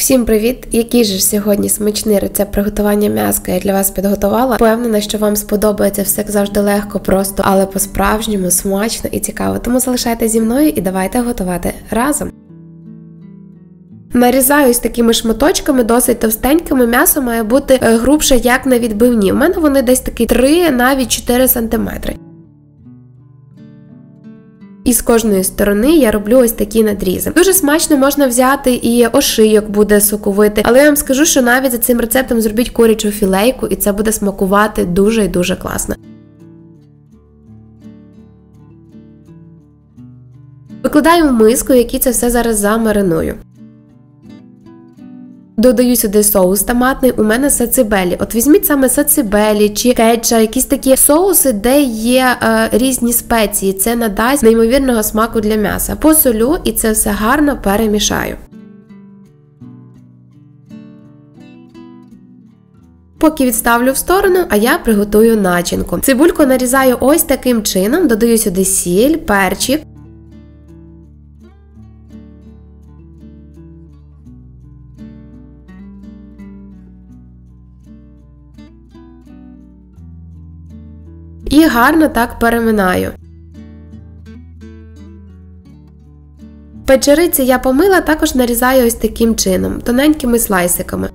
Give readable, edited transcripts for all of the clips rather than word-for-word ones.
Всім привіт! Який же ж сьогодні смачний рецепт приготування м'яска я для вас підготувала. Впевнена, що вам сподобається все як завжди легко, просто, але по-справжньому смачно і цікаво. Тому залишайтеся зі мною і давайте готувати разом. Нарізаю ось такими шматочками, досить товстенькими. М'ясо має бути грубше, як на відбивні. У мене вони десь такі 3, навіть 4 см. І з кожної сторони я роблю ось такі надрізи. Дуже смачно можна взяти і ошийок буде соковитий, але я вам скажу, що навіть за цим рецептом зробіть курячу філейку, і це буде смакувати дуже і дуже класно. Викладаю в миску, в якій це все зараз замариную. Додаю сюди соус томатний, у мене сацибелі. От візьміть саме сацибелі чи кетча, якісь такі соуси, де є різні спеції. Це надасть неймовірного смаку для м'яса. Посолю і це все гарно перемішаю. Поки відставлю в сторону, а я приготую начинку. Цибульку нарізаю ось таким чином, додаю сюди сіль, перчик. І гарно так переминаю. Печериці я помила, також нарізаю ось таким чином, тоненькими слайсиками.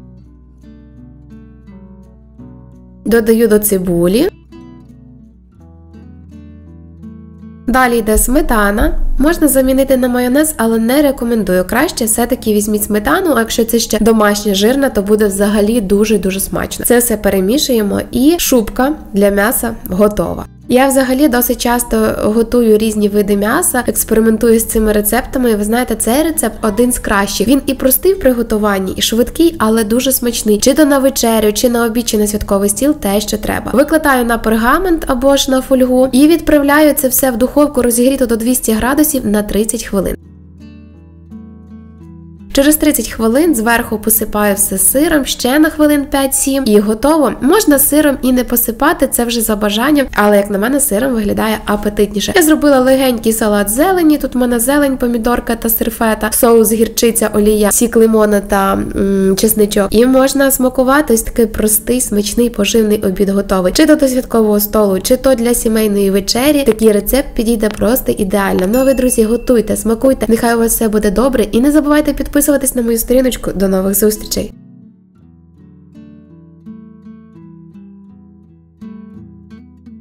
Додаю до цибулі. Далі йде сметана. Можна замінити на майонез, але не рекомендую. Краще все-таки візьміть сметану, а якщо це ще домашня жирна, то буде взагалі дуже-дуже смачно. Це все перемішуємо і шубка для м'яса готова. Я взагалі досить часто готую різні види м'яса, експериментую з цими рецептами, і ви знаєте, цей рецепт один з кращих. Він і простий в приготуванні, і швидкий, але дуже смачний. Чи то на вечерю, чи на обід, чи на святковий стіл, те, що треба. Викладаю на пергамент або ж на фольгу і відправляю це все в духовку розігріту до 200 градусів на 30 хвилин. Через 30 хвилин зверху посипаю все сиром, ще на хвилин 5-7 і готово. Можна сиром і не посипати, це вже за бажанням, але як на мене сиром виглядає апетитніше. Я зробила легенький салат зелені, тут в мене зелень, помідорка та сирфета, соус гірчиця, олія, сік лимона та чесничок. І можна смакувати ось такий простий, смачний, поживний обід готовий. Чи то до святкового столу, чи то для сімейної вечері. Такий рецепт підійде просто ідеально. Ну а ви, друзі, готуйте, смакуйте, нехай у вас все буде добре і не забувайте підписуватись на мою сторіночку. До нових зустрічей!